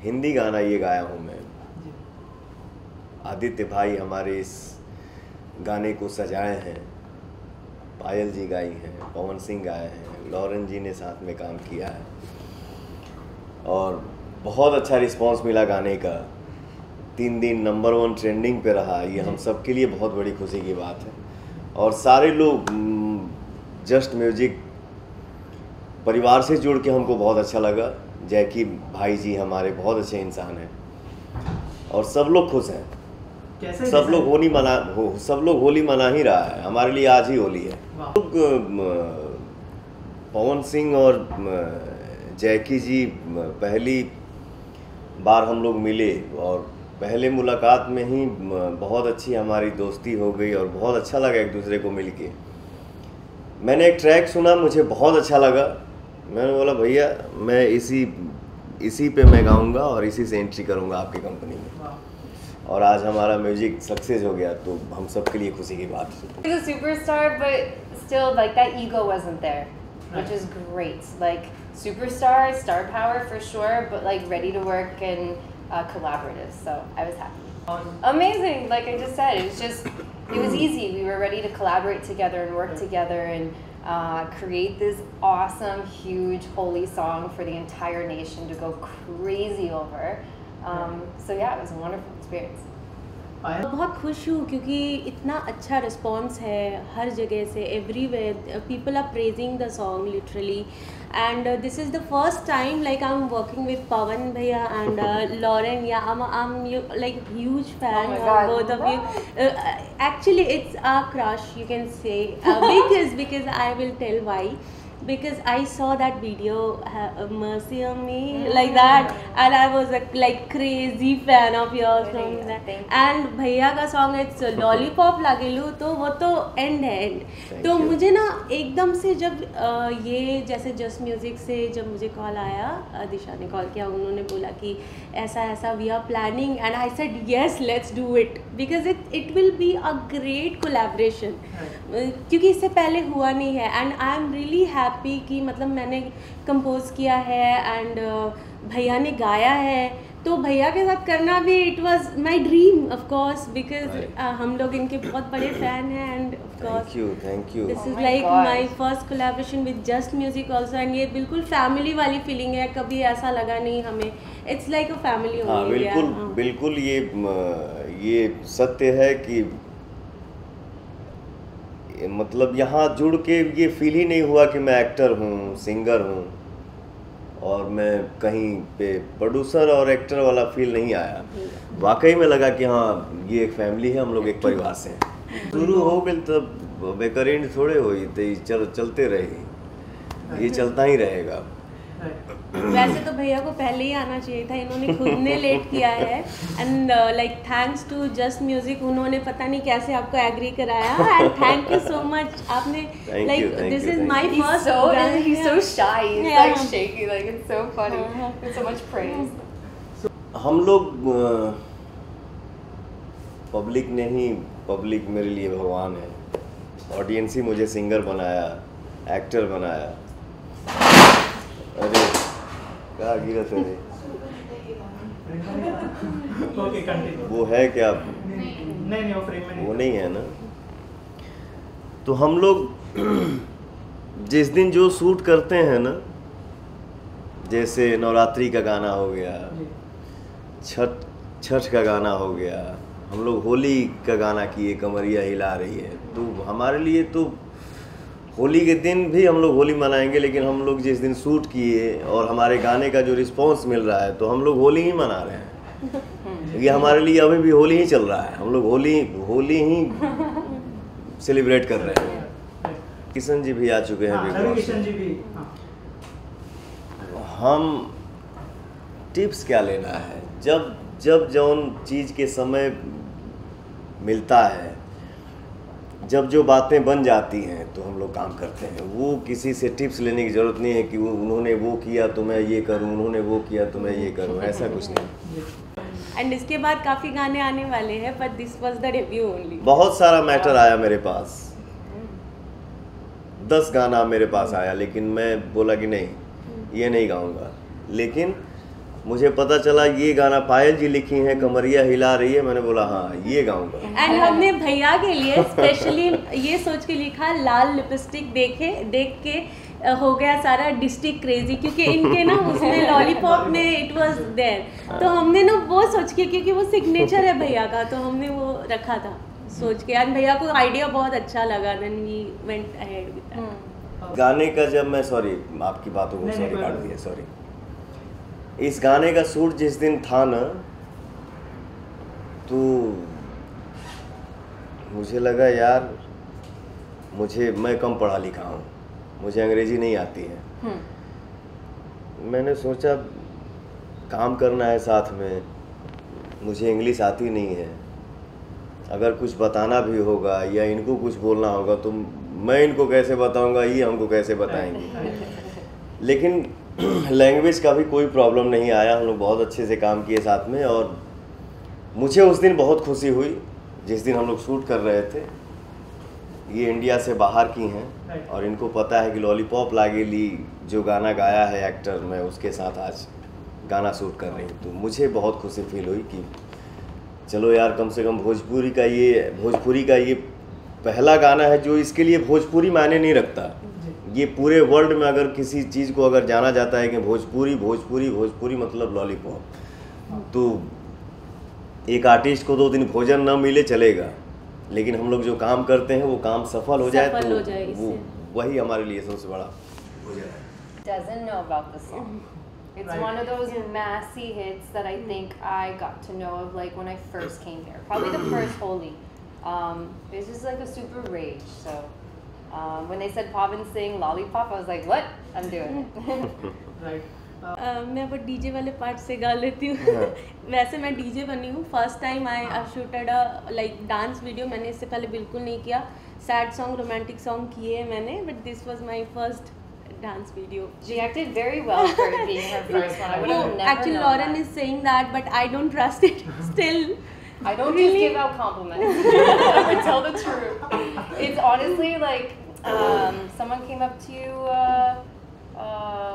हिंदी गाना ये गाया हूँ मैं। आदित्य भाई हमारे इस गाने को सजाए हैं, पायल जी गाई हैं, पवन सिंह गाए हैं, लॉरेन जी ने साथ में काम किया है और बहुत अच्छा रिस्पांस मिला गाने का। 3 दिन नंबर 1 ट्रेंडिंग पे रहा। ये हम सब के लिए बहुत बड़ी खुशी की बात है। और सारे लोग जस्ट म्यूजिक परिवार से जुड़ के हमको बहुत अच्छा लगा। जैकी भाई जी हमारे बहुत अच्छे इंसान हैं और सब लोग खुश हैं। सब लोग होली मना ही रहा है। हमारे लिए आज ही होली है। पवन सिंह और जैकी जी पहली बार हम लोग मिले और पहले मुलाकात में ही बहुत अच्छी हमारी दोस्ती हो गई और बहुत अच्छा लगा एक दूसरे को मिलके। मैंने एक ट्रैक सुना, मुझे बहुत अच्छा लगा। मैंने बोला भैया मैं इसी पे मैं गाऊंगा और इसी से एंट्री करूंगा आपकी कंपनी में। और आज हमारा म्यूजिक सक्सेस हो गया, तो हम सब के लिए खुशी की बात है। He's a superstar, but still like that ego wasn't there, which is great. Like superstar, star power for sure, but like ready to work and collaborative. So I was happy. Amazing, like I just said, it was easy. We were ready to collaborate together and work together and create this awesome, huge, holy song for the entire nation to go crazy over. So yeah, it was a wonderful experience. बहुत खुश हूँ क्योंकि इतना अच्छा response है हर जगह से, everywhere people are praising the song literally. And this is the first time like I am working with Pawan भैया एंड लॉरेन। या I'm like huge fan of both of you. Actually it's a crush, you can say, because I will tell why. Because I saw that video, Mercy on Me, like that, and I was like crazy fan of yours from that. And भैया का song it's Lollipop लागेलू, तो वो तो end है end। तो मुझे ना एकदम से जब ये जैसे जस्ट म्यूजिक से जब मुझे कॉल आया, दिशा ने कॉल किया, उन्होंने बोला कि ऐसा ऐसा we are planning, and I said yes, let's do it because it will be a great collaboration। क्योंकि इससे पहले हुआ नहीं है and I am really happy कि मतलब मैंने कंपोज किया है एंड भैया ने गाया है, तो भैया के साथ करना भी it was my dream of course, because हम लोग इनके बहुत बड़े फैन हैं and of course thank you this is like my first collaboration with just music also. And ये बिल्कुल फैमिली वाली फीलिंग है, कभी ऐसा लगा नहीं हमें, it's like a family only. बिल्कुल ये सत्य है कि मतलब यहाँ जुड़ के ये फील ही नहीं हुआ कि मैं एक्टर हूँ, सिंगर हूँ, और मैं कहीं पे प्रोड्यूसर और एक्टर वाला फील नहीं आया। वाकई में लगा कि हाँ ये एक फैमिली है, हम लोग एक परिवार से हैं। शुरू हो गए तब बेकरीन थोड़े हुई तो चलते रहे, ये चलता ही रहेगा। वैसे तो भैया को पहले ही आना चाहिए था, इन्होंने खुद ने लेट किया है and like thanks to just music, उन्होंने पता नहीं कैसे आपको एग्री कराया and thank you so much. आपने like this is my first, he's so shy, he's like shaky, like it's so funny, it's so much praise। हम लोग public मेरे लिए भगवान है। ऑडियंस ही मुझे सिंगर बनाया, एक्टर बनाया। अरे क्या गिरा तेरे वो है क्या? नहीं वो नहीं है ना। तो हम लोग जिस दिन जो शूट करते हैं ना, जैसे नवरात्रि का गाना हो गया, छठ का गाना हो गया, हम लोग होली का गाना किए, कमरिया हिला रही है, तो हमारे लिए तो होली के दिन भी हम लोग होली मनाएंगे। लेकिन हम लोग जिस दिन शूट किए और हमारे गाने का जो रिस्पांस मिल रहा है, तो हम लोग होली ही मना रहे हैं। ये हमारे लिए अभी भी होली ही चल रहा है, हम लोग होली ही सेलिब्रेट कर रहे हैं। किशन जी भी आ चुके हैं बिग बॉस। किशन जी भी। हम टिप्स क्या लेना है, जब जौन चीज़ के समय मिलता है, जब जो बातें बन जाती हैं तो हम लोग काम करते हैं। वो किसी से टिप्स लेने की ज़रूरत नहीं है कि उन्होंने वो किया तो मैं ये करूं, उन्होंने वो किया तो मैं ये करूं, ऐसा कुछ नहीं। एंड इसके बाद काफ़ी गाने आने वाले हैं, but this was the debut only. बहुत सारा मैटर आया मेरे पास, 10 गाना मेरे पास आया, लेकिन मैं बोला कि नहीं ये नहीं गाऊंगा। लेकिन मुझे पता चला ये गाना पायल जी लिखी है, कमरिया हिला रही है, मैंने बोला हाँ ये गाऊंगा। एंड हमने भैया के लिए स्पेशली ये सोच के लिखा, लाल लिपस्टिक देख के हो गया सारा डिस्ट्रिक्ट क्रेजी, क्योंकि इनके ना उसमें लॉलीपॉप में इट वाज देयर, तो हमने ना वो सोच के, क्योंकि वो सिग्नेचर है भैया का, तो हमने वो रखा था सोच के। एंड भैया को आइडिया बहुत अच्छा लगा, then we went ahead with that. गाने का जब मैं, सॉरी आपकी बातों को सॉरी काट दिया, सॉरी। इस गाने का शूट जिस दिन था ना, तो मुझे लगा यार मैं कम पढ़ा लिखा हूँ, मुझे अंग्रेजी नहीं आती है। मैंने सोचा काम करना है साथ में, मुझे इंग्लिश आती नहीं है, अगर कुछ बताना भी होगा या इनको कुछ बोलना होगा तो मैं इनको कैसे बताऊंगा, ये हमको कैसे बताएंगे। लेकिन लैंग्वेज का भी कोई प्रॉब्लम नहीं आया, हम लोग बहुत अच्छे से काम किए साथ में। और मुझे उस दिन बहुत खुशी हुई जिस दिन हम लोग शूट कर रहे थे। ये इंडिया से बाहर की हैं और इनको पता है कि लॉलीपॉप लागेली जो गाना गाया है एक्टर, मैं उसके साथ आज गाना शूट कर रही हूँ। तो मुझे बहुत खुशी फील हुई कि चलो यार, कम से कम भोजपुरी का ये पहला गाना है जो इसके लिए भोजपुरी मायने नहीं रखता। ये पूरे वर्ल्ड में अगर किसी चीज़ को अगर जाना जाता है कि भोजपुरी मतलब लॉलीपॉप, तो एक आर्टिस्ट को 2 दिन भोजन ना मिले चलेगा, लेकिन हम लोग जो काम करते हैं वो काम सफल हो जाए तो वो वही हमारे लिए सबसे बड़ा भोजन है। Doesn't know about the song. It's one of those massy hits that I think I got to know of like when I first came here. Probably the first Holi. It's just like a super rage. So when they said Pavan sing Lollipop, I was like, what? I'm doing it. Right. मैं वो DJ वाले part से गा लेती हूँ। वैसे मैं DJ बनी हूँ, first time I shooted a like dance video, मैंने इससे पहले बिल्कुल नहीं किया। सैड सॉन्ग, रोमांटिक सॉन्ग किए हैं मैंने, but this was my first dance video. She acted very well for it being her first one. I would have never Actually, known Lauren that. is saying that, but I don't trust it still. I don't Really? just give out compliments. I would tell the truth. It's honestly like someone came up to you.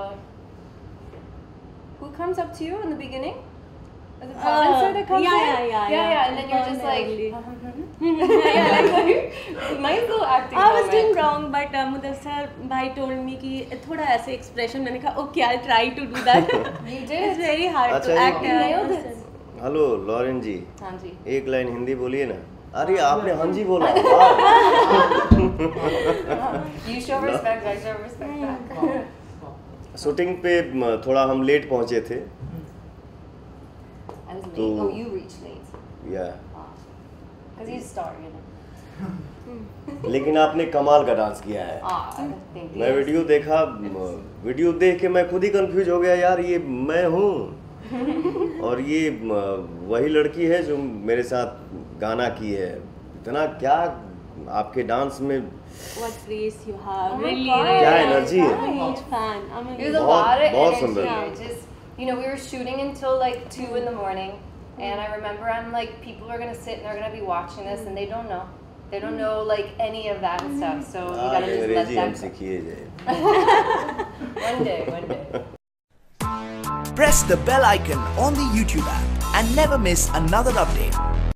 Who comes up to you in the beginning? Is it Pavan that comes in? Yeah. And then you're just like, like nice little acting. I was moment. doing wrong, but Mudassar bhai told me कि थोड़ा ऐसे expression, मैंने कहा okay, I'll try to do that. You did. It's very hard अच्छा, to act. You nailed it. Hello Lauren ji, हाँ जी. एक line Hindi बोलिए ना। अरे आपने हाँ जी बोला। You show respect, I show respect back. Shooting पे थोड़ा हम लेट पहुंचे थे। I was late. तो Oh, you reached late. या Because you star, you know. लेकिन आपने कमाल का डांस किया है। Thank you. मैं वीडियो देखा, वीडियो देख के मैं खुद ही कंफ्यूज हो गया यार, ये मैं हूँ और ये वही लड़की है जो मेरे साथ गाना की है। इतना क्या आपके डांस में What grace you have. Oh my Really, God. really. क्या एनर्जी है। I'm a huge fan. I'm a It was huge a बहुत- lot of बहुत energy. सुंदर। It just, you know, we were shooting until like 2 in the morning, and I remember I'm like, people are gonna sit and they're gonna be watching this, and they don't know. They don't know like any of that stuff. So you gotta just let अंग्रेजी हम them. सीखिए जाए। One day, one day. Press the bell icon on the YouTube app and never miss another update.